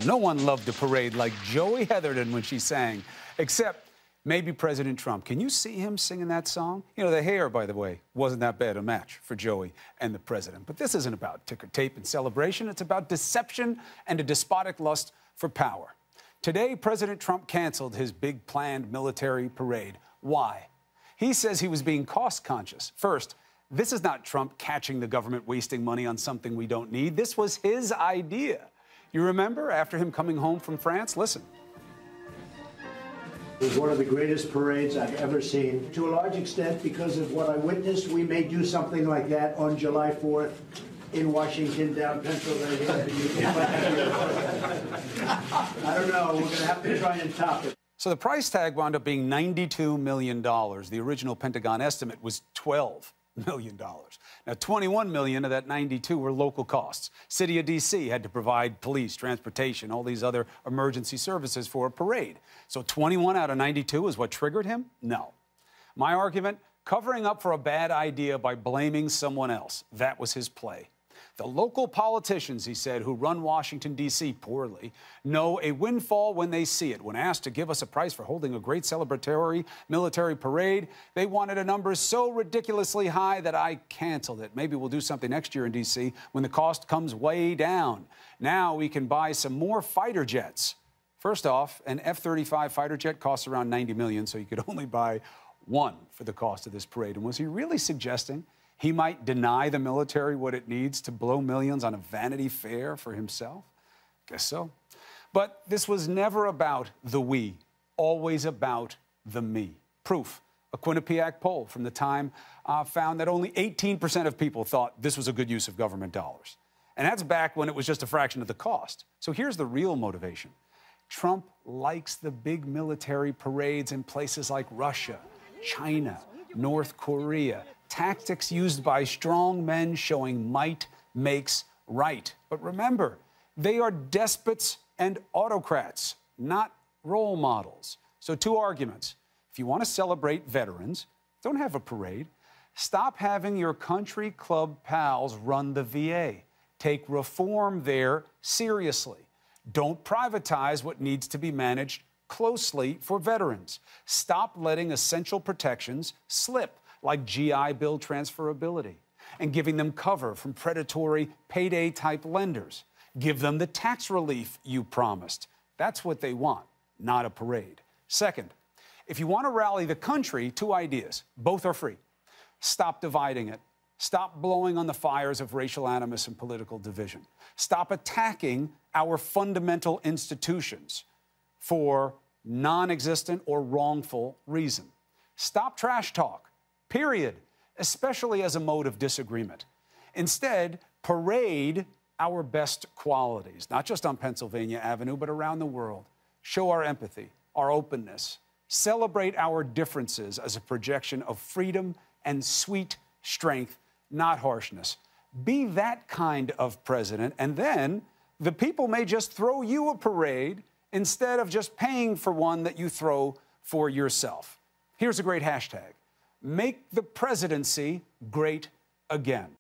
No one loved a parade like Joey Heatherton when she sang, except maybe President Trump. Can you see him singing that song? You know, the hair, by the way, wasn't that bad a match for Joey and the president. But this isn't about ticker tape and celebration. It's about deception and a despotic lust for power. Today, President Trump canceled his big planned military parade. Why? He says he was being cost-conscious. First, this is not Trump catching the government wasting money on something we don't need. This was his idea. You remember, after him coming home from France? Listen. It was one of the greatest parades I've ever seen. To a large extent, because of what I witnessed, we may do something like that on July 4th in Washington, down Pennsylvania. I don't know. We're going to have to try and top it. So the price tag wound up being $92 million. The original Pentagon estimate was $12 million. Now, $21 million of that 92 were local costs. City of D.C. had to provide police, transportation, all these other emergency services for a parade. So 21 out of 92 is what triggered him? No. My argument, covering up for a bad idea by blaming someone else. That was his play. The local politicians, he said, who run Washington, D.C. poorly, know a windfall when they see it. When asked to give us a price for holding a great celebratory military parade, they wanted a number so ridiculously high that I canceled it. Maybe we'll do something next year in D.C. when the cost comes way down. Now we can buy some more fighter jets. First off, an F-35 fighter jet costs around $90 million, so you could only buy one for the cost of this parade. And was he really suggesting he might deny the military what it needs to blow millions on a Vanity Fair for himself? Guess so. But this was never about the we, always about the me. Proof. A Quinnipiac poll from the time found that only 18% of people thought this was a good use of government dollars. And that's back when it was just a fraction of the cost. So here's the real motivation. Trump likes the big military parades in places like Russia, China, North Korea, tactics used by strong men showing might makes right. But remember, they are despots and autocrats, not role models. So two arguments. If you want to celebrate veterans, don't have a parade. Stop having your country club pals run the VA. Take reform there seriously. Don't privatize what needs to be managed closely for veterans. Stop letting essential protections slip, like GI Bill transferability, and giving them cover from predatory payday-type lenders. Give them the tax relief you promised. That's what they want, not a parade. Second, if you want to rally the country, two ideas. Both are free. Stop dividing it. Stop blowing on the fires of racial animus and political division. Stop attacking our fundamental institutions for non-existent or wrongful reason. Stop trash talk, period, especially as a mode of disagreement. Instead, parade our best qualities, not just on Pennsylvania Avenue, but around the world. Show our empathy, our openness. Celebrate our differences as a projection of freedom and sweet strength, not harshness. Be that kind of president, and then the people may just throw you a parade instead of just paying for one that you throw for yourself. Here's a great hashtag. Make the presidency great again.